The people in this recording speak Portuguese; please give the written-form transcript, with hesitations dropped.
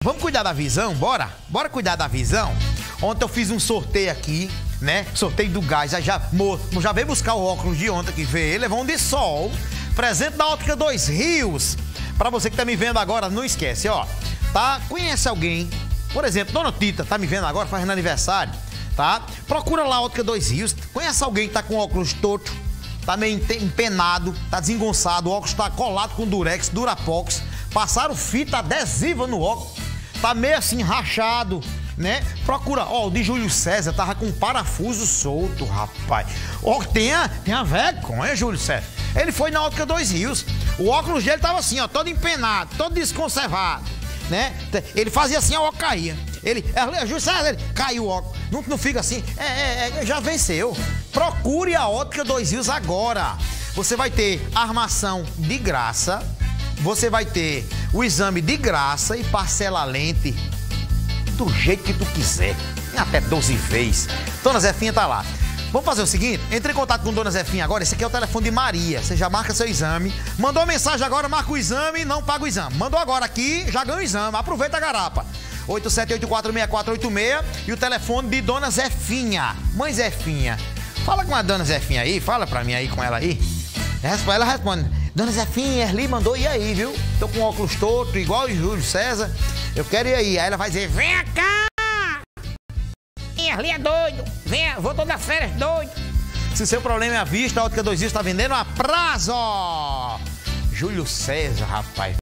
Vamos cuidar da visão? Bora? Bora cuidar da visão? Ontem eu fiz um sorteio aqui, né? Sorteio do gás. Já veio buscar o óculos de ontem que veio. Levou um de sol. Presente da Ótica Dois Rios. Pra você que tá me vendo agora, não esquece, ó. Tá? Conhece alguém, por exemplo, Dona Tita, tá me vendo agora, fazendo aniversário, tá? Procura lá a Ótica Dois Rios. Conhece alguém que tá com óculos torto, tá meio empenado, tá desengonçado, o óculos tá colado com durex, durapox. Passaram fita adesiva no óculos. Tá meio assim, rachado, né? Procura, ó, o de Júlio César tava com um parafuso solto, rapaz. Ó, tenha vergonha, Júlio César. Ele foi na Ótica Dois Rios. O óculos dele tava assim, ó, todo empenado, todo desconservado, né? Ele fazia assim, o óculos caía. Júlio César, ele caiu o óculos. Não fica assim, já venceu. Procure a Ótica Dois Rios agora. Você vai ter armação de graça. Você vai ter o exame de graça e parcela a lente do jeito que tu quiser. Em até 12 vezes. Dona Zefinha tá lá. Vamos fazer o seguinte, entre em contato com Dona Zefinha agora. Esse aqui é o telefone de Maria. Você já marca seu exame. Mandou mensagem agora, marca o exame, não paga o exame. Mandou agora aqui, já ganha o exame. Aproveita a garapa. 87846486 e o telefone de Dona Zefinha. Mãe Zefinha. Fala com a Dona Zefinha aí, fala pra mim aí com ela aí. Ela responde. Dona Zefinha, Erli mandou ir aí, viu? Tô com óculos torto, igual o Júlio César. Eu quero ir aí. Aí ela vai dizer, vem cá! Erli é doido. Vem, vou todas as férias doido. Se seu problema é a vista, a Ótica Dois Rios tá vendendo a prazo. Júlio César, rapaz.